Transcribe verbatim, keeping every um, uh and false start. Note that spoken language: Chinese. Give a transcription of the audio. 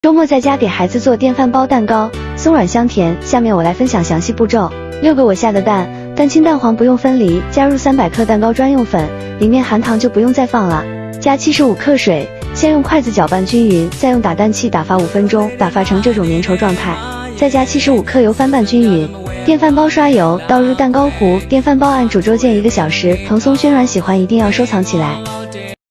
周末在家给孩子做电饭煲蛋糕，松软香甜。下面我来分享详细步骤。六个我下的蛋，蛋清蛋黄不用分离，加入三百克蛋糕专用粉，里面含糖就不用再放了。加七十五克水，先用筷子搅拌均匀，再用打蛋器打发五分钟，打发成这种粘稠状态。再加七十五克油翻拌均匀。电饭煲刷油，倒入蛋糕糊，电饭煲按煮粥煎一个小时，蓬松暄软，喜欢一定要收藏起来。